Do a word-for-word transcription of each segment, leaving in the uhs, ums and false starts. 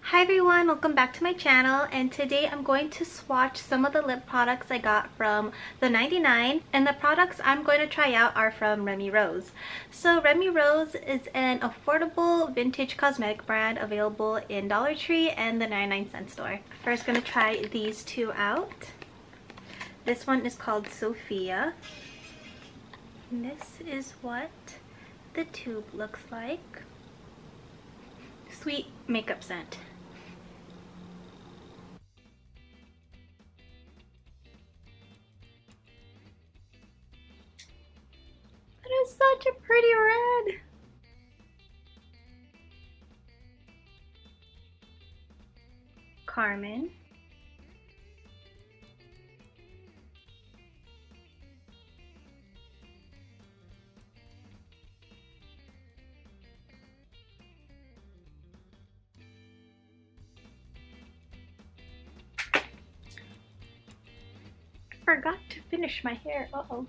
Hi everyone, welcome back to my channel, and today I'm going to swatch some of the lip products I got from the ninety-nine, and the products I'm going to try out are from Remy Rose. So Remy Rose is an affordable vintage cosmetic brand available in Dollar Tree and the ninety-nine cent store. First, going to try these two out. This one is called Sophia. And this is what the tube looks like. Sweet makeup scent. That is such a pretty red. Carmen. I forgot to finish my hair. Uh-oh.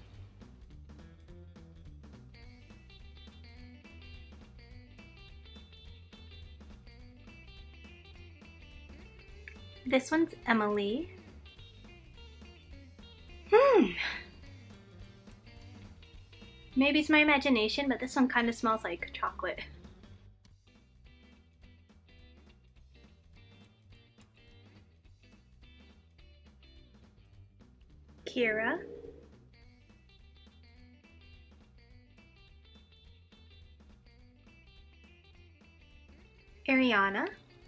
This one's Emily. Hmm. Maybe it's my imagination, but this one kind of smells like chocolate. Kira. Ariana.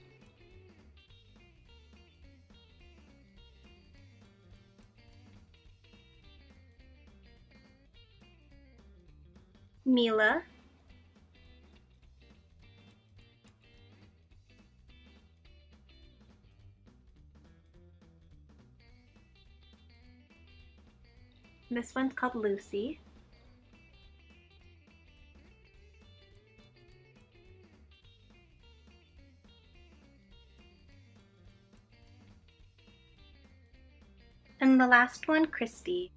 Mila. This one's called Lucy. And the last one, Christy.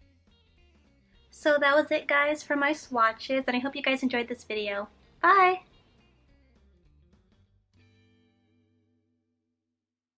So that was it, guys, for my swatches, and I hope you guys enjoyed this video. Bye!